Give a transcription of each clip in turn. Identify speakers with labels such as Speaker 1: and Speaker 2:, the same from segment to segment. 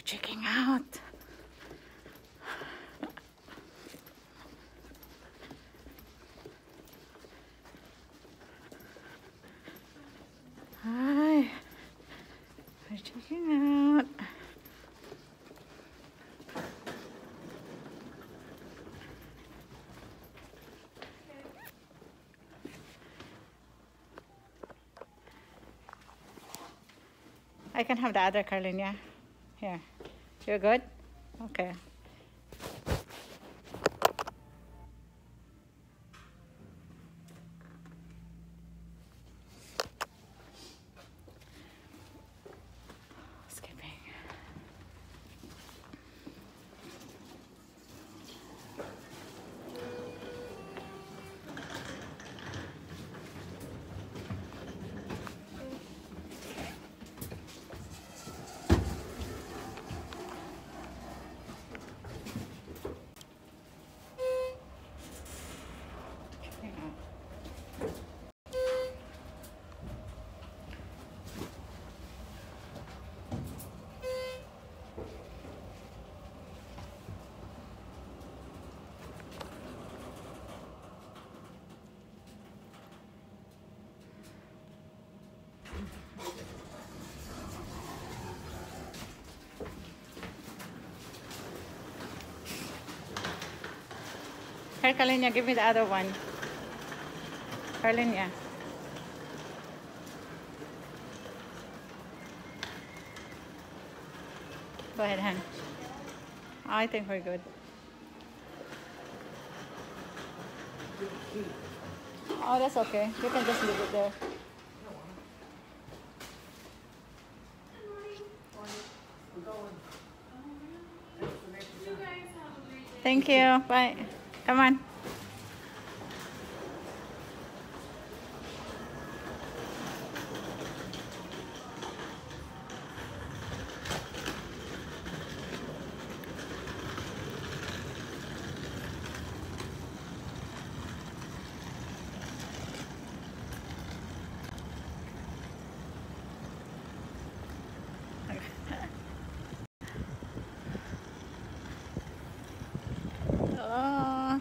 Speaker 1: checking out. Hi, we're checking out. I can have the other, Carlin, yeah? Here. You're good? Okay. Skipping. Here, Carlinia, give me the other one. Carlinia. Go ahead, hon. I think we're good. Oh, that's okay. You can just leave it there. Thank you. Bye. Come on. Oh.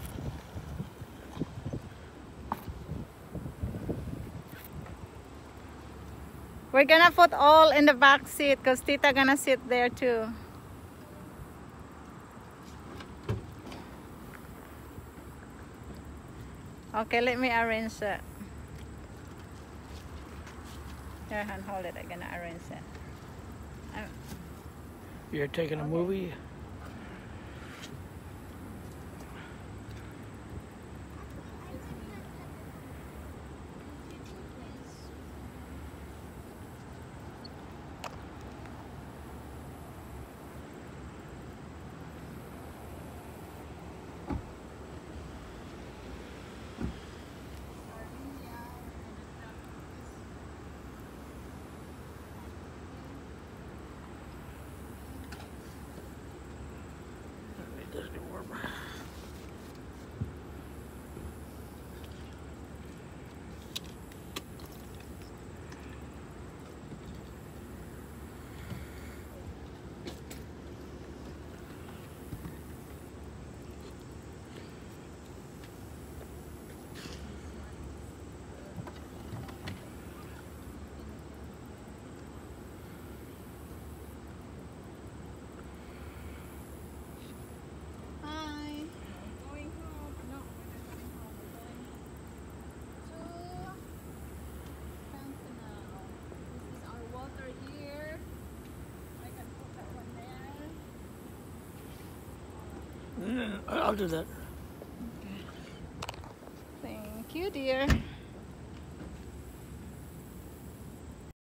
Speaker 1: We're gonna put all in the back seat because Tita gonna sit there too. Okay, let me arrange it. Here, hand, hold it. I'm gonna arrange it.
Speaker 2: You're taking a movie? It doesn't get warmer. I'll do that.
Speaker 1: Thank you, dear.